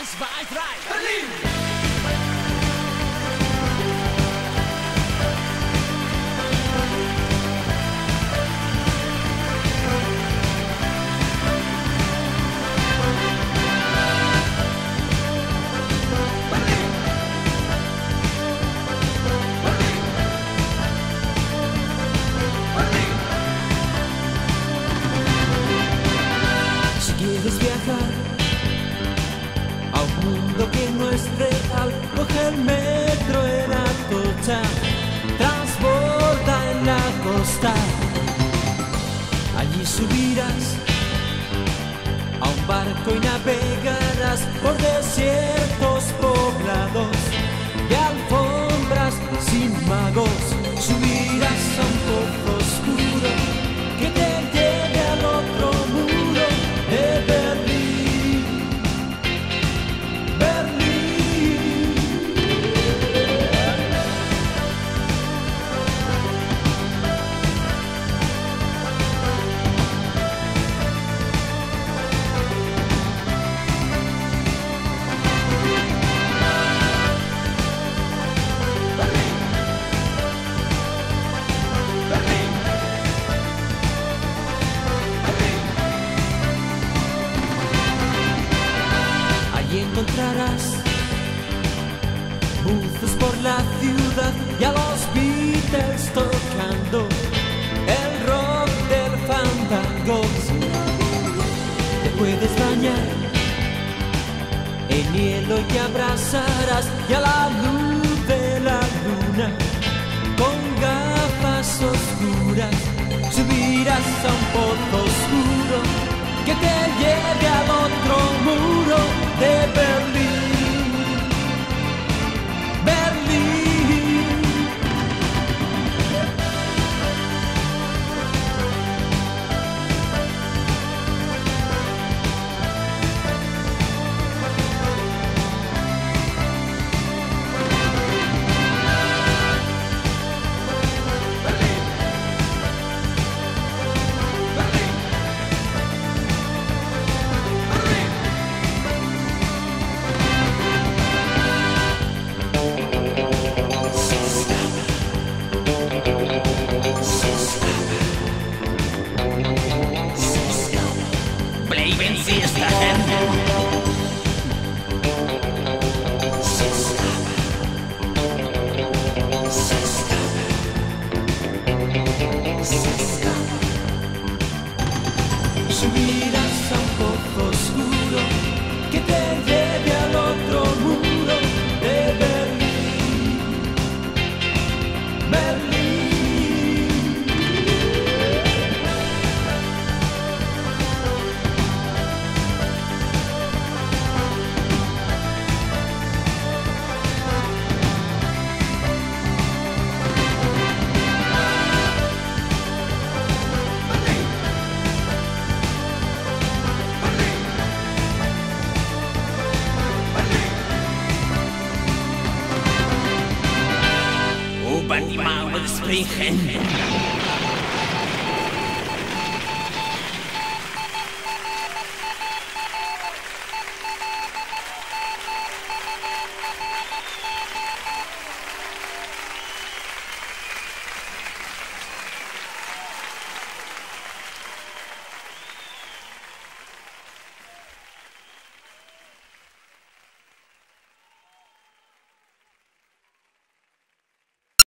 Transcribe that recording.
zwei, drei, Berlin! Quieres viajar a un mundo que no es real, coge el metro en Atocha, transborda en la costa. Allí subirás a un barco y navegarás por desiertos poblados de alfombras sin magos. Subirás a un pozo oscuro que te lleve al otro muro de Berlín, Berlín. Allí encontrarás buzos por la ciudad y a los Beatles tocando el rock del fandango. Te puedes bañar en hielo y abrazarás y a la luz de la luna con gafas oscuras subirás a un pozo oscuro que te lleve al otro muro de Berlín, Berlín. Bleiben Sie stehen! Subirás a un pozo oscuro que te lleve al otro muro de Berlín, Berlín. Über die Mauer springen.